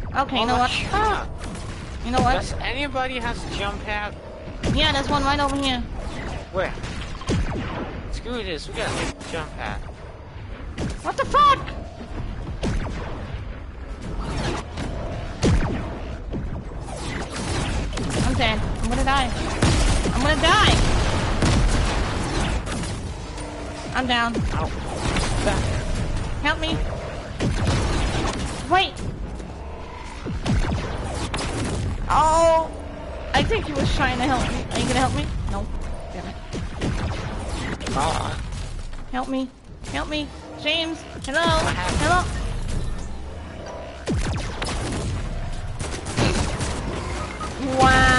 Okay, you know what? You know what? Does anybody has to jump pad? Yeah, there's one right over here. Where? Screw this, we gotta make the jump pad. What the fuck? I'm dead. I'm gonna die. I'm gonna die! I'm down. Ow. Help me. Wait! Oh! I think he was trying to help me. Are you gonna help me? No. Damn it. Help me. Help me. James! Hello! Hello! Wow!